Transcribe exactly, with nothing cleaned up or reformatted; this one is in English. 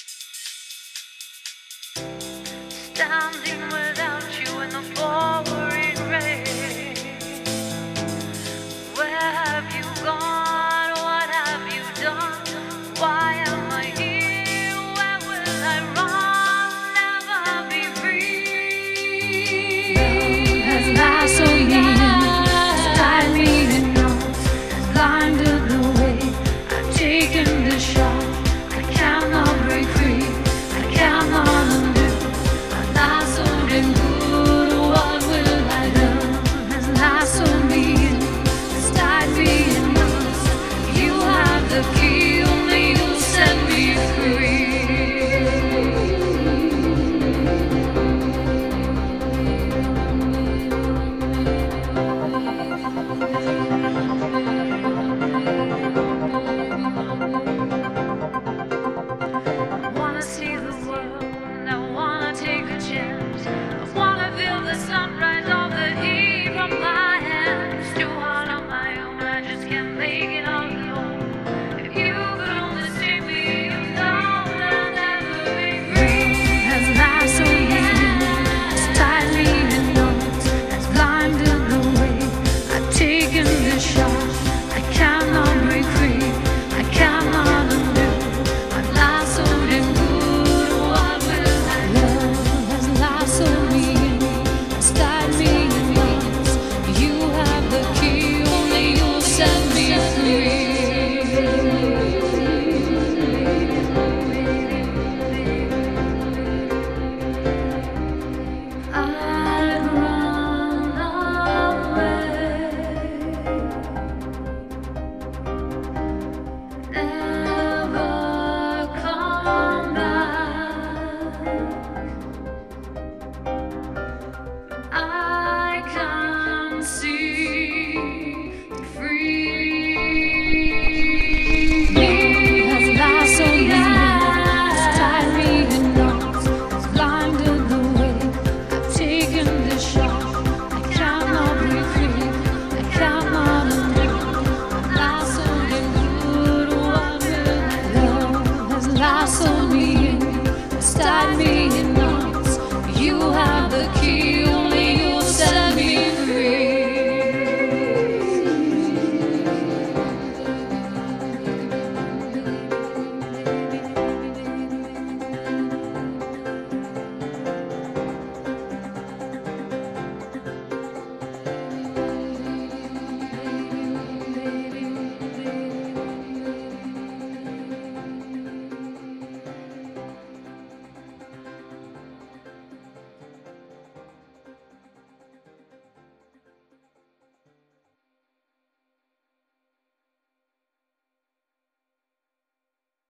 Standing without you in the pouring rain. Where have you gone? What have you done? Why am I here? Where will I run? Never be free. Has lies on me, has tied me in knots, has blinded the way. I've taken the shot. I cannot break free. I cannot undo. And good, what will I do? Has lies on me, has tied me in knots. You have the key, only you set me free. I wanna see the world, I wanna take a chance. The sunrise of the heat from my hands. Too hard on my own, I just can't make it all alone. If you could only see me, you know I'll never be free. Has lies on me, has tied me in knots, has blinded the way. I've taken the shot. I cannot break free. I cannot undo. My lies so damn good. What will I love? Has lies on me. Tied me in knots. You have the key, only you set me free. I'd run away, never come back. I can see free. Has lies on me, has tied me in knots, has blinded the way. I've taken the shot. I cannot break free. I cannot undo. Lies on me, good. What will I love? Has lies on me, has tied me in knots. You have the key.